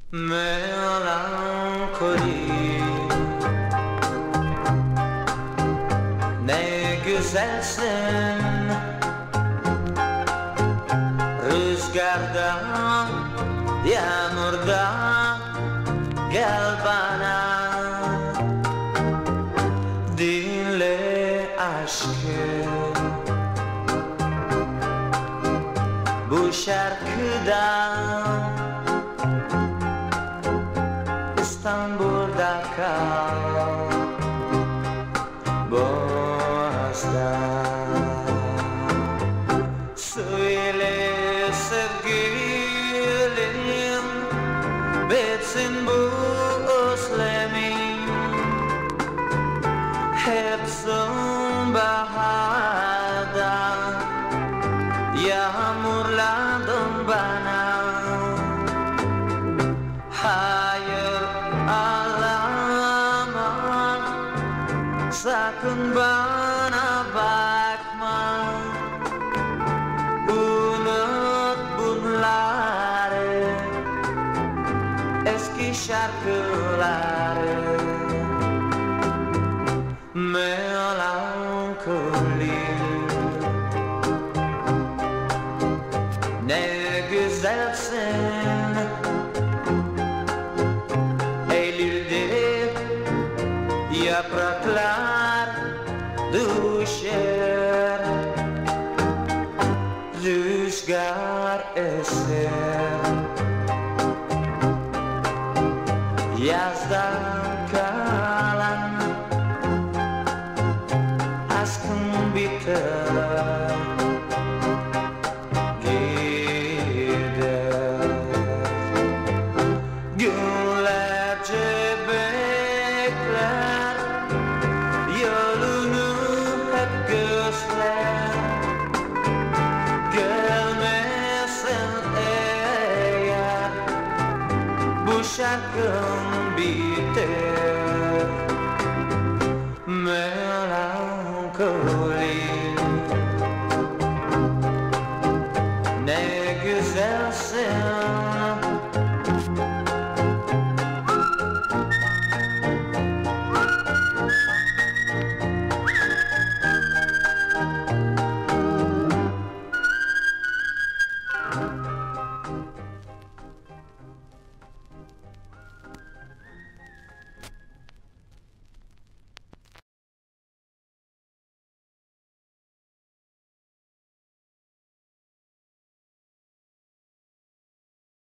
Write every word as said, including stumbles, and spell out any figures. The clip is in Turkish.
Melankoli, ne güzelsin. Rüzgardan, yağmurdan gel bana. Dinle aşkı bu şarkıdan. İstanbul'da kal, Boğaz'da. Söyle sevgilim, bitsin bu özlemim. Hep sonbaharda yağmurladın bana. Hayır ağlama, sakın bana bakma. Unut bunları, eski şarkıları. Melankoli, ne güzelsin. Eylül'de yapraklar düşer, rüzgar eser. Yazdan kalan aşkım biter, gider. Günlerce bekler, yolunu hep gözler. Gelmesin eğer bu şarkım biter. Melankoli, ne güzelsin.